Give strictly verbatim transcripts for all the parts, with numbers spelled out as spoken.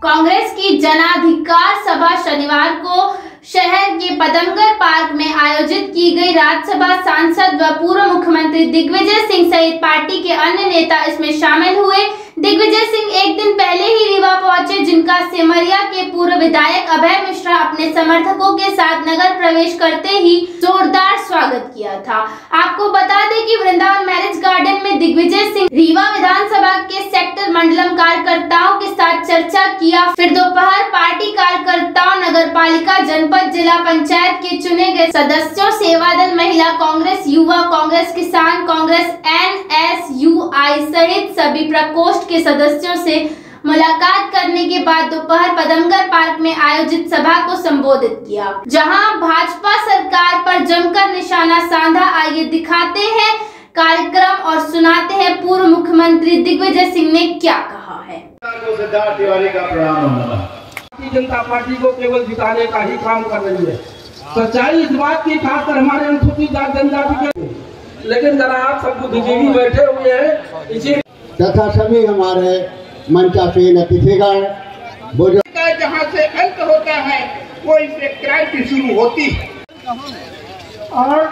कांग्रेस की जनाधिकार सभा शनिवार को शहर के पदमगर पार्क में आयोजित की गई। राज्यसभा सांसद व पूर्व मुख्यमंत्री दिग्विजय सिंह सहित पार्टी के अन्य नेता इसमें शामिल हुए। दिग्विजय सिंह एक दिन पहले ही रीवा पहुंचे, जिनका सिमरिया के पूर्व विधायक अभय मिश्रा अपने समर्थकों के साथ नगर प्रवेश करते ही जोरदार स्वागत किया था। आपको बता दें कि वृंदावन मैरिज गार्डन में दिग्विजय सिंह रीवा विधानसभा के सेक्टर मंडलम कार्यकर्ताओं के साथ चर्चा किया। फिर दोपहर पार्टी कार्यकर्ताओं, नगर पालिका, जनपद, जिला पंचायत के चुने गए सदस्यों, सेवादल, महिला कांग्रेस, युवा कांग्रेस, किसान Congress, N S U I सहित सभी प्रकोष्ठ के सदस्यों से मुलाकात करने के बाद दोपहर पदमगर पार्क में आयोजित सभा को संबोधित किया, जहां भाजपा सरकार पर जमकर निशाना साधा। आइए दिखाते हैं कार्यक्रम और सुनाते हैं पूर्व मुख्यमंत्री दिग्विजय सिंह ने क्या कहा है। सिद्धार्थ तिवारी का प्रणाम। भारतीय जनता पार्टी को केवल जिताने का ही काम कर रही है। सच्चाई इस बात की, खासकर हमारे अनुसूचित जाति जनजाति के, लेकिन जरा आप सब बुद्धिजीवी बैठे हुए हैं इसी तथा सभी हमारे मंचासीन अतिथिगण, जहाँ से अंत होता है वो इससे क्रांति शुरू होती है और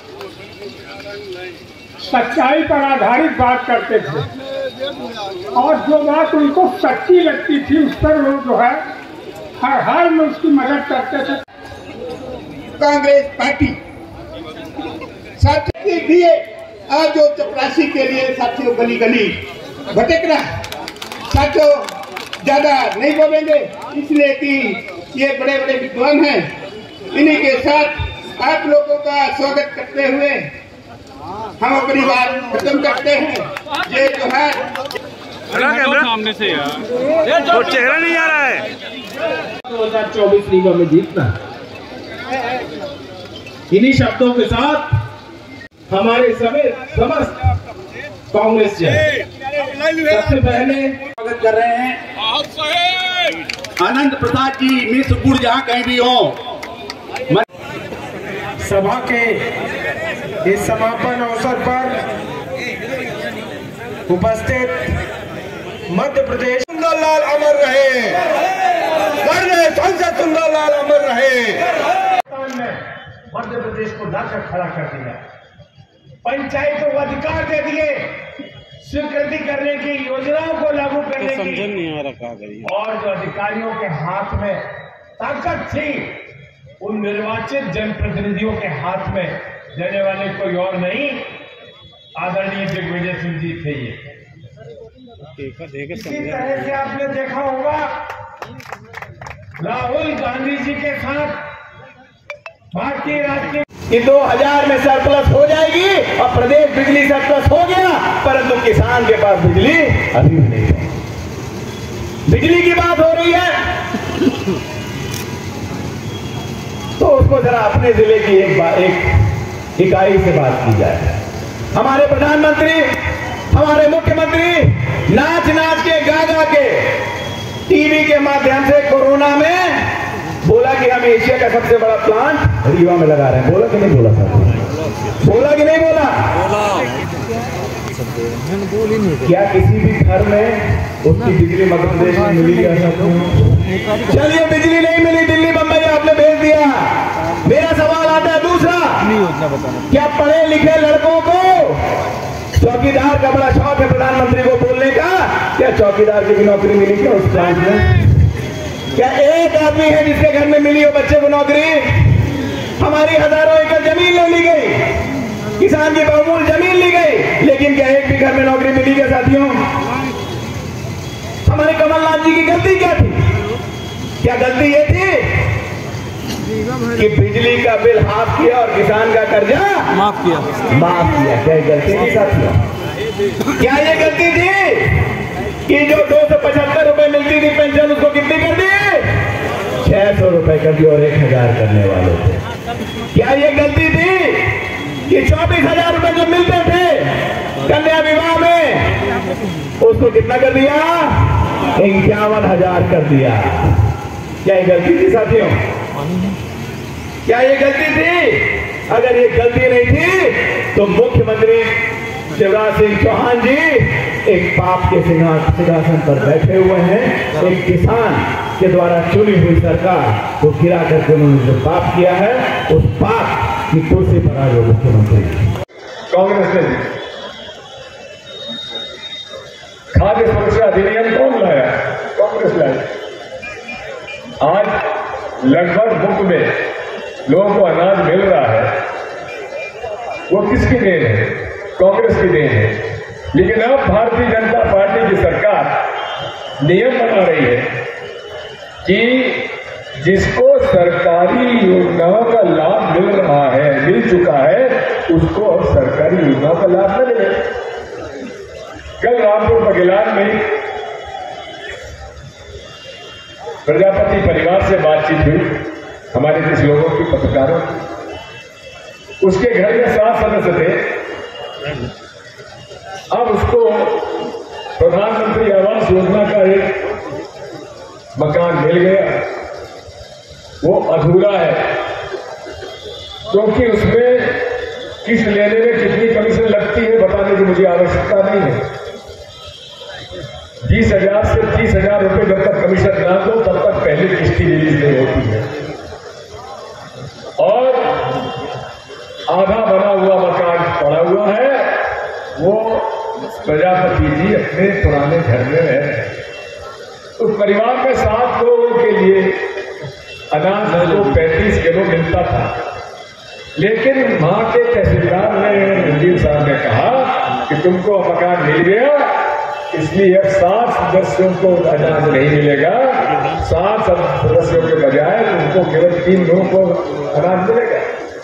सच्चाई पर आधारित बात करते थे और जो बात उनको सच्ची लगती थी उस पर वो जो है हर हाल में उसकी मदद करते थे। कांग्रेस पार्टी साथी दिए आज जो चपरासी के लिए साथियों गली गली भटक रहा है, साथियों ज्यादा नहीं बोलेंगे इसलिए कि ये बड़े बड़े विद्वान हैं। इन्हीं के साथ आप लोगों का स्वागत करते हुए हम अपनी बात खत्म करते हैं। ये जो है सामने से यार तो चेहरा नहीं आ रहा है। दो हजार चौबीस रीवा में जीतना। इन्हीं शब्दों के साथ हमारे समेत समस्त कांग्रेस सबसे पहले स्वागत कर रहे हैं आनंद प्रसाद जी मिसपुर, जहाँ कहीं भी हो। सभा के इस समापन अवसर पर उपस्थित मध्य प्रदेश सुंदरलाल अमर रहे, संसद सुंदरलाल अमर रहे। मध्य प्रदेश को लाकर खड़ा कर दिया, पंचायतों को अधिकार दे दिए, स्वीकृति करने की योजनाओं को लागू करने की, नहीं आ रहा और जो अधिकारियों के हाथ में ताकत थी उन निर्वाचित जनप्रतिनिधियों के हाथ में देने वाले कोई और नहीं, आदरणीय दिग्विजय सिंह जी थे। ये इसी तरह से आपने देखा होगा राहुल गांधी जी के साथ भारतीय राष्ट्रीय कि दो हजार में सरप्लस हो जाएगी और प्रदेश बिजली सरप्लस हो गया, परंतु किसान के पास बिजली अभी भी नहीं है। बिजली की बात हो रही है तो उसको जरा अपने जिले की एक एक इकाई से बात की जाए। हमारे प्रधानमंत्री, हमारे मुख्यमंत्री नाच नाच के, गा गा के, टीवी के माध्यम से कोरोना में बोला कि हम एशिया का सबसे बड़ा प्लांट रीवा में लगा रहे हैं। बोला कि नहीं बोला सर? बोला कि नहीं बोला? क्या किसी भी घर में उसकी बिजली मध्य प्रदेश में मिली? क्या चलिए बिजली नहीं मिली, दिल्ली बम्बई आपने भेज दिया। मेरा सवाल आता है दूसरा, क्या पढ़े लिखे लड़कों को चौकीदार का बड़ा शौक है प्रधानमंत्री को बोलने का? क्या चौकीदार की भी नौकरी मिली क्या उस प्लांट में? क्या एक आदमी है जिसके घर में मिली हो बच्चे को नौकरी? हमारी हजारों एकड़ जमीन ले ली गई, किसान की बहुमूल्य जमीन ली गई, लेकिन क्या एक भी घर में नौकरी मिली क्या साथियों? हमारे कमलनाथ जी की गलती क्या थी? क्या गलती ये थी कि बिजली का बिल हाफ किया और किसान का कर्जा माफ किया माफ किया? क्या गलती थी साथियों? क्या ये गलती थी कि जो दो सौ पचहत्तर रुपए मिलती थी पेंशन, उसको कितनी कर दी? छह सौ रुपए कर दी और एक हजार करने वाले थे। क्या ये गलती थी कि चौबीस हजार रुपए जो मिलते थे कन्या विवाह में, उसको कितना कर दिया? इक्यावन हजार कर दिया। क्या ये गलती थी साथियों? क्या ये गलती थी? अगर ये गलती नहीं थी तो मुख्यमंत्री शिवराज सिंह चौहान जी एक पाप के सिंहासन पर बैठे हुए हैं। एक किसान के द्वारा चुनी हुई सरकार को गिरा करके उन्होंने जो पाप किया है, उस पाप की कुर्सी पर आज मुख्यमंत्री। कांग्रेस ने खाद्य सुरक्षा अधिनियम कौन लाया? कांग्रेस लाया। आज लगभग मुफ्त में लोगों को अनाज मिल रहा है, वो किसकी देन है? कांग्रेस की देन है। लेकिन अब भारतीय जनता पार्टी की सरकार नियम बना रही है कि जिसको सरकारी योजनाओं का लाभ मिल रहा है, मिल चुका है, उसको अब सरकारी योजनाओं का लाभ न मिले। कल रामपुर बघेलान में प्रजापति परिवार से बातचीत हुई, हमारे कुछ लोगों की, पत्रकारों की। उसके घर में सात सदस्य थे। अब उसको प्रधानमंत्री आवास योजना का एक मकान मिल गया, वो अधूरा है, क्योंकि उसमें किस्त लेने में कितनी कमीशन लगती है बताने की मुझे आवश्यकता नहीं है। बीस हजार से तीस हजार रुपये जब तक कमीशन ना दो तब तक पहली किस्त की रिलीज नहीं होती है। और आधा बना हुआ मकान पड़ा हुआ है, वो प्रजापति जी अपने पुराने घर में रह रहे हैं। उस परिवार में सात लोगों के लिए अनाज को पैंतीस किलो मिलता था, लेकिन वहां के तहसीलदार ने, रणजीत साहब ने कहा कि तुमको मकान मिल गया, इसलिए सात सदस्यों को अनाज नहीं मिलेगा, सात सदस्यों के बजाय तुमको केवल तीन लोगों को अनाज मिलेगा।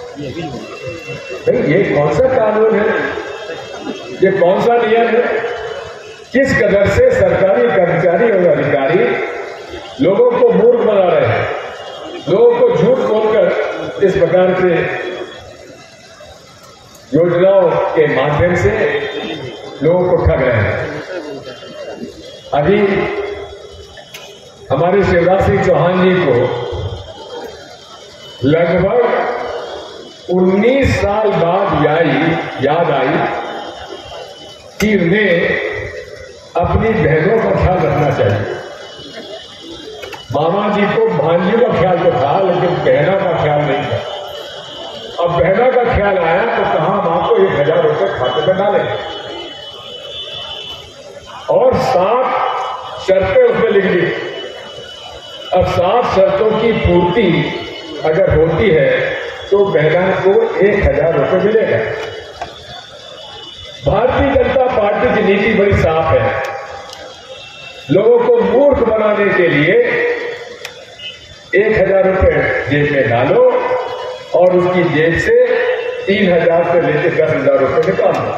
भाई ये कौन सा कानून है? ये कौन सा नियम है? किस कदर से सरकारी कर्मचारी और अधिकारी लोगों को मूर्ख बना रहे हैं, लोगों को झूठ बोलकर इस प्रकार से योजनाओं के माध्यम से लोगों को ठग रहे हैं। अभी हमारे शिवराज सिंह चौहान जी को लगभग उन्नीस साल बाद आई याद आई कि उन्हें अपनी बहनों का ख्याल रखना चाहिए। मामा जी को भांजियों का ख्याल तो था, लेकिन बहना का ख्याल नहीं था। अब बहना का ख्याल आया तो कहा हम आपको एक हजार रुपये खाते में डालेंगे और सात शर्तें उसमें लिख दी। अब सात शर्तों की पूर्ति अगर होती है तो बहना को एक हजार रुपये मिलेगा। भारतीय जनता पार्टी की नीति बड़ी साफ है, लोगों को मूर्ख बनाने के लिए एक हजार रुपये जेब में डालो और उसकी जेब से तीन हजार से लेकर दस हजार रुपये निकालो।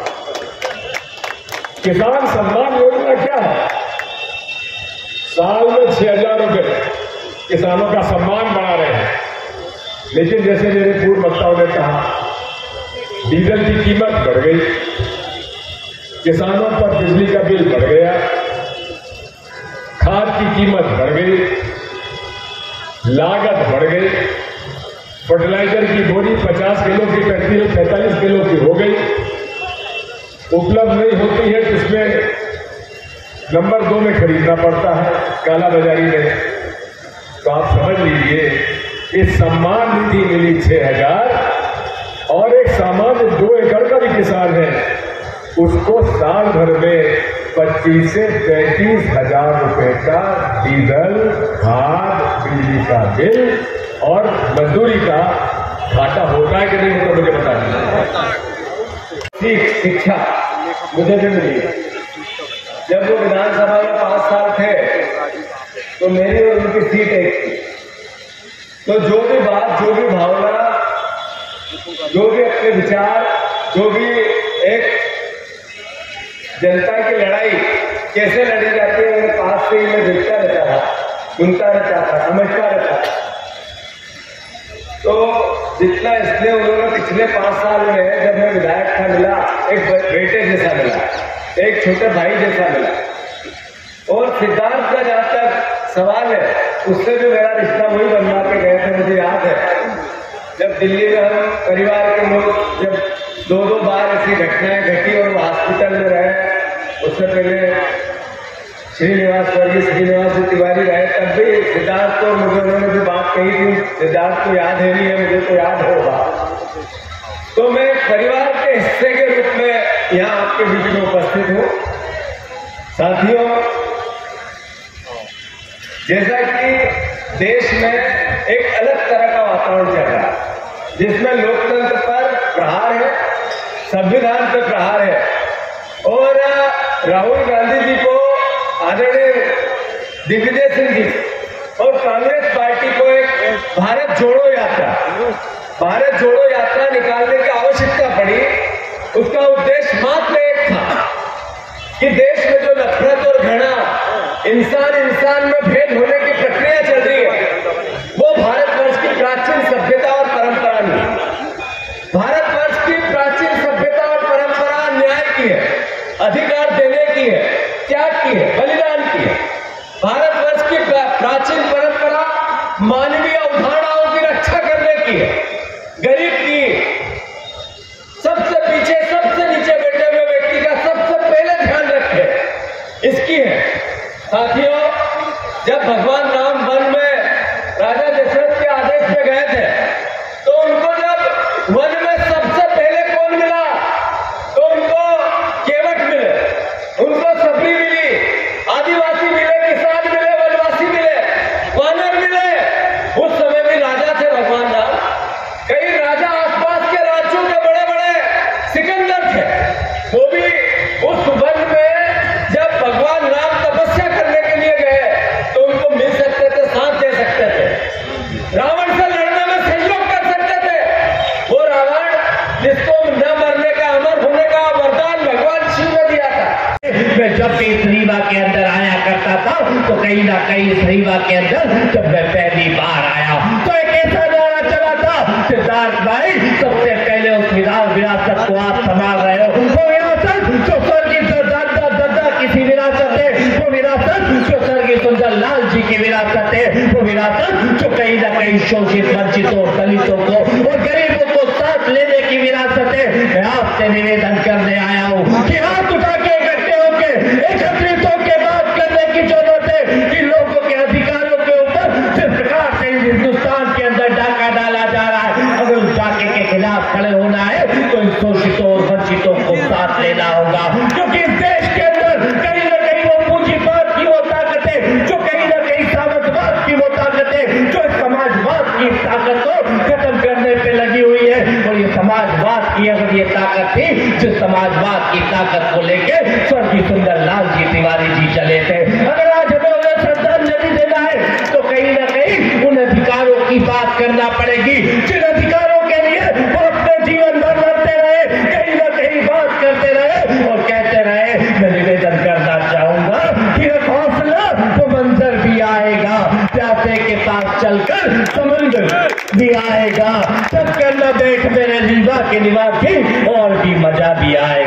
किसान सम्मान योजना क्या है? साल में छह हजार रुपये किसानों का सम्मान बढ़ा रहे हैं, लेकिन जैसे मेरे पूर्व वक्ताओं ने कहा, डीजल की कीमत बढ़ गई, किसानों पर बिजली का बिल बढ़ गया, खाद की कीमत बढ़ गई, लागत बढ़ गई, फर्टिलाइजर की बोरी पचास किलो की पैंतीस पैंतालीस किलो की हो गई, उपलब्ध नहीं होती है तो उसमें नंबर दो में खरीदना पड़ता है काला बाजारी में। तो आप समझ लीजिए इस सम्मान निधि मिली छह हजार और एक सामान्य दो एकड़ का भी किसान है, उसको साल भर में पच्चीस से पैंतीस हजार रुपए का डीजल, खाद, बिजली का बिल और मजदूरी का घाटा होता है कि नहीं होता मुझे बता दीजिए। शिक्षा मुझे भी मिली। जब वो विधानसभा में पांच साल थे तो मेरी और उनकी सीट एक थी, तो जो भी बात, जो भी भावना, जो भी अपने विचार, जो भी एक जनता की लड़ाई कैसे लड़ी जाती है, मेरे पास से ही मैं देखता रहता था, सुनता रहता था, समझता रहता था। तो जितना इसलिए उन्होंने पिछले पांच साल में जब मैं विधायक था मिला, एक बेटे जैसा मिला, एक छोटे भाई जैसा मिला। और सिद्धार्थ का जहां तक सवाल है, उससे भी मेरा रिश्ता वही बनवा के गए थे। मुझे याद है जब दिल्ली में हम परिवार के लोग जब दो दो बार ऐसी घटनाएं घटी और वो हॉस्पिटल में रहे, उससे पहले श्रीनिवास वर्गीय श्रीनिवास जी तिवारी रहे, तब भी सिद्धार्थ को मुझे उन्होंने जो बात कही थी, सिद्धार्थ को याद है नहीं है, मुझे तो याद होगा। तो मैं परिवार के हिस्से के रूप में यहाँ आपके बीच में उपस्थित हूँ। साथियों, जैसा कि देश में एक अलग तरह का वातावरण चल रहा है, जिसमें लोकतंत्र पर प्रहार है, संविधान पर प्रहार है, और राहुल गांधी जी को आदरणीय दिग्विजय सिंह जी और कांग्रेस पार्टी को एक भारत जोड़ो यात्रा भारत जोड़ो यात्रा निकालने की आवश्यकता पड़ी। उसका उद्देश्य मात्र एक था कि देश में जो नफरत और घृणा, इंसान इंसान में भेद होने की प्रक्रिया चल रही है, वो भारतवर्ष की प्राचीन सभ्यता और परंपरा नहीं। भारतवर्ष की प्राचीन सभ्यता और परंपरा न्याय की है, अधिकार देने की है, त्याग की है, बलिदान की है। भारतवर्ष की प्राचीन परंपरा मानवीय अवधारणाओं की रक्षा करने की है, गरीब की, सबसे पीछे सबसे नीचे बैठे हुए व्यक्ति का सबसे पहले ध्यान रखे, इसकी है। साथियों, जब भगवान राम वन में राजा दशरथ के आदेश में गए थे, तो उनको जब वन में सबसे पहले कौन मिला, तो उनको केवट मिले, उनको सबरी मिली, आदिवासी मिले, किसान मिले, वनवासी मिले, वानर मिले। उस समय भी राजा थे भगवान राम। कई राजा आसपास के राज्यों के बड़े बड़े सिकंदर थे, वो भी उस वन में जब भगवान राम तपस्या करने के लिए गए तो उनको मिल सकते थे, साथ दे सकते थे, रावण से लड़ने में सहयोग कर सकते थे। वो रावण जिसको न मरने का, अमर होने का वरदान भगवान शिव ने दिया था। मैं जब भी इस रीवा के अंदर आया करता था तो कहीं ना कहीं इस रीवा के अंदर जब मैं पहली बार आया तो एक ऐसा नारा चला था, सिद्धार्थ भाई सबसे पहले उस विरासत को आप संभाल रहे हो, वो विरासत जो स्वर्गीय दादा दादा की विरासत है, वो विरासत जो स्वर्गीय सुंदर लाल जी की विरासत है, वो विरासत जो कहीं ना कहीं शोषित, वंचितों, दलितों को और गरीबों को साथ लेने की विरासत है। मैं आपसे निवेदन करने आया हूँ कि हाथ उठा के इकट्ठे होकर एकत्रित होकर बात करने की जरूरत है कि लोगों के अधिकारों के ऊपर जिस प्रकार से हिंदुस्तान के अंदर डाका डाला जा रहा है, अगर उस डाके के खिलाफ खड़े होना है तो इन शोषितों और वंचितों को साथ लेना होगा, क्योंकि इस देश के अंदर कहीं ना कहीं वो पूंजीवाद की वो ताकतें, जो कहीं ना कहीं सामंतवाद की वो ताकतें, जो समाजवाद की ताकत को खत्म करने पे लगी हुई है। और ये समाजवाद की अगर ये ताकत थी, जिस समाजवाद की ताकत को लेके स्वर्गीय सुंदर लाल जी तिवारी जी चले थे, अगर आज हमें उन्हें श्रद्धांजलि देना है तो कहीं ना कहीं उन अधिकारों की बात करना पड़ेगी, जिन अधिकारों के लिए वो अपने जीवन भर लड़ते रहे, कहीं ना कहीं बात करते रहे और कहते रहे। मैं निवेदन करना चाहूंगा कि एक हौसला वो मंजर भी आएगा, प्यासे के पास चलकर समंदर भी आएगा, तब करना बैठ मेरे रीवा के निवासी और भी मजा भी आएगा।